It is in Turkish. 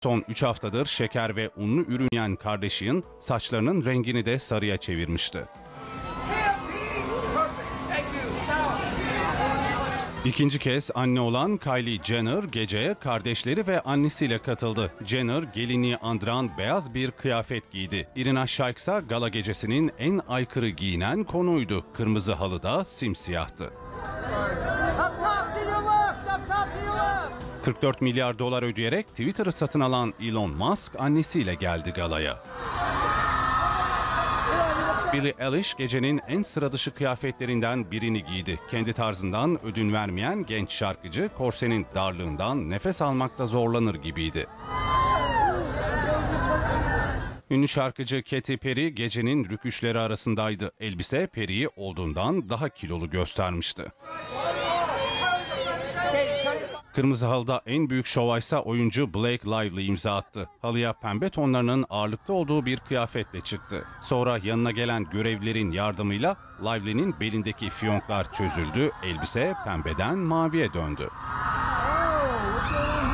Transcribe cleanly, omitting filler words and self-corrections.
Son 3 haftadır şeker ve unlu ürün yiyen Kardashian saçlarının rengini de sarıya çevirmişti. İkinci kez anne olan Kylie Jenner geceye kardeşleri ve annesiyle katıldı. Jenner gelinliği andıran beyaz bir kıyafet giydi. Irina Shayk ise gala gecesinin en aykırı giyinen konuydu. Kırmızı halıda simsiyahtı. 44 milyar dolar ödeyerek Twitter'ı satın alan Elon Musk annesiyle geldi galaya. Billie Eilish gecenin en sıradışı kıyafetlerinden birini giydi. Kendi tarzından ödün vermeyen genç şarkıcı korsenin darlığından nefes almakta zorlanır gibiydi. Ünlü şarkıcı Katy Perry gecenin rüküşleri arasındaydı. Elbise Perry'i olduğundan daha kilolu göstermişti. Kırmızı halıda en büyük şova ise oyuncu Blake Lively imza attı. Halıya pembe tonlarının ağırlıkta olduğu bir kıyafetle çıktı. Sonra yanına gelen görevlilerin yardımıyla Lively'nin belindeki fiyonklar çözüldü. Elbise pembeden maviye döndü.